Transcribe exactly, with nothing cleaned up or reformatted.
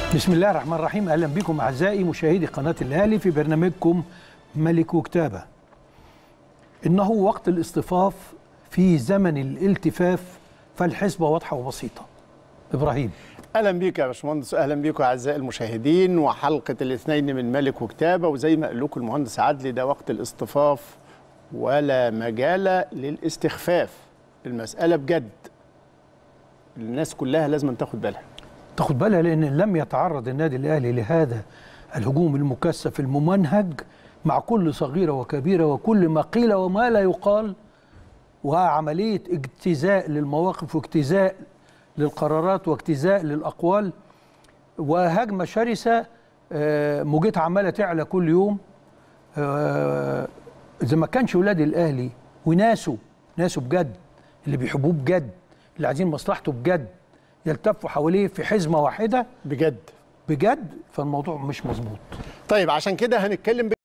بسم الله الرحمن الرحيم. اهلا بكم اعزائي مشاهدي قناه الاهلي في برنامجكم ملك وكتابه. انه وقت الاصطفاف في زمن الالتفاف، فالحسبه واضحه وبسيطه. ابراهيم، اهلا بيك يا باشمهندس، اهلا بيكم اعزائي المشاهدين، وحلقه الاثنين من ملك وكتابه. وزي ما قال لكم المهندس عدلي، ده وقت الاصطفاف ولا مجال للاستخفاف. المساله بجد، الناس كلها لازم تاخد بالها تاخد بالها، لان لم يتعرض النادي الاهلي لهذا الهجوم المكثف الممنهج مع كل صغيره وكبيره وكل ما قيل وما لا يقال، وعمليه اجتزاء للمواقف واجتزاء للقرارات واجتزاء للاقوال وهجمه شرسه. موجتها عماله تعلى كل يوم. اذا ما كانش ولاد الاهلي وناسه ناسه بجد، اللي بيحبوه بجد، اللي عايزين مصلحته بجد، يلتفوا حواليه في حزمه واحده بجد بجد، فالموضوع مش مظبوط. طيب عشان كده هنتكلم